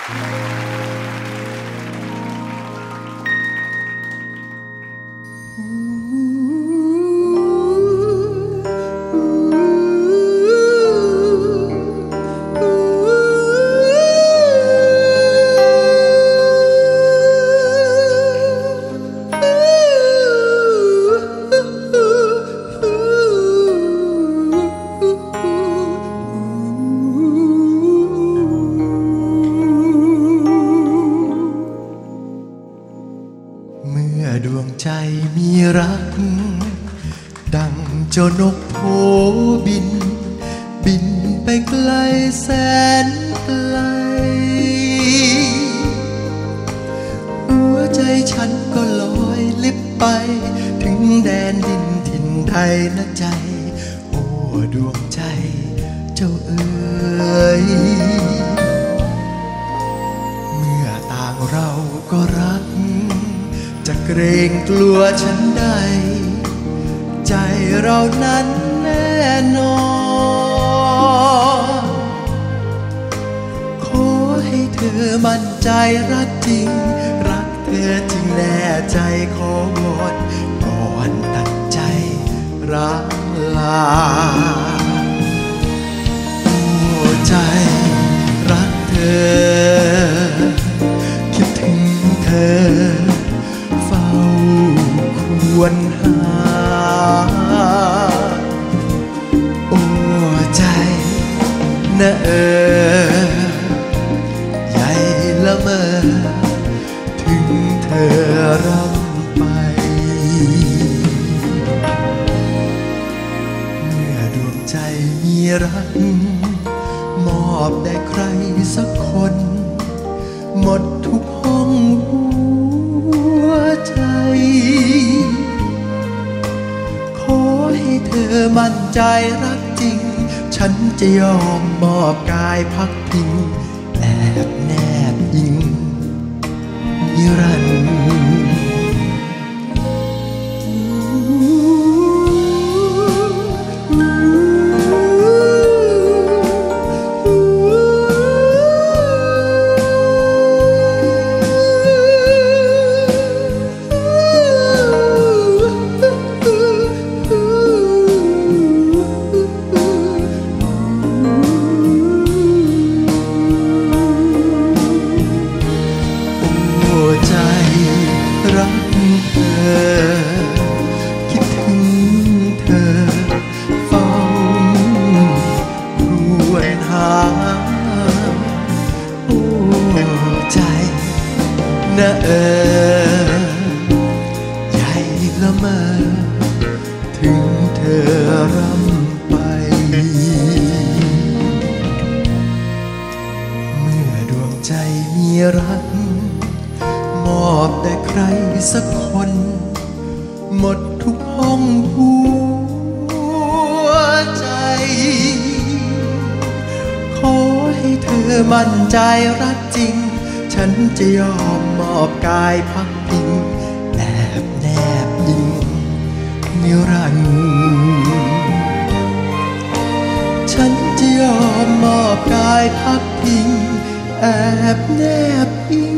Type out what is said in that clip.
ดวงใจมีรักดังเจ้านกโผบินบินไปไกลแสนไกลหัวใจฉันก็ลอยลิบไปถึงแดนดินถิ่นไทยนะใจโอ้ดวงใจเจ้าเอ๋ยเมื่อต่างเราก็รักจะเกรงกลัวฉันได้ใจเรานั้นแน่นอนขอให้เธอมั่นใจรักจริงรักเธอจริงแน่ใจขอวอนก่อนตัดใจรักลาโอ้ใจรักเธอคิดถึงเธอควรหาโอ้ใจนะใหญ่ละเมอถึงเธอรำไปเมื่อดวงใจมีรักมอบได้ใครสักคนหมดทุกห้องหัวใจให้เธอมั่นใจรักจริงฉันจะยอมมอบกายพักพิงแอบแนบยิงนิรันดร์รักเธอคิดถึงเธอเฝ้าครวญหาโอ้ใจนะใหญ่ละเมอถึงเธอรำไปเมื่อดวงใจมีรักมอบแต่ใครสักคนหมดทุกห้องหัวใจขอให้เธอมั่นใจรักจริงฉันจะยอมมอบกายพักพิงแอบแนบยิงนิรันดร์ฉันจะยอมมอบกายพักพิงแอบแนบยิง